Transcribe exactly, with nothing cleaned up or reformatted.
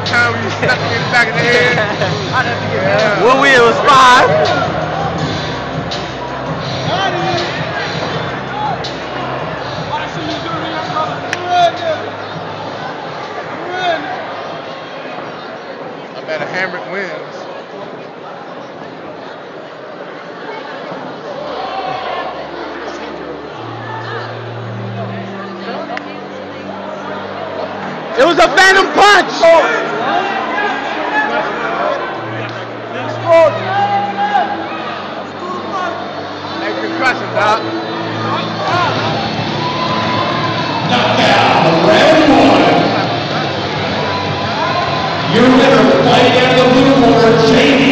time when you stuck me in the back of the head. Yeah. When we was five. I bet a Hambrick wins. It was a phantom punch! Hey, concussion, Doc. Knockout, round one. Your winner, fighting out of the blue corner, Jamie.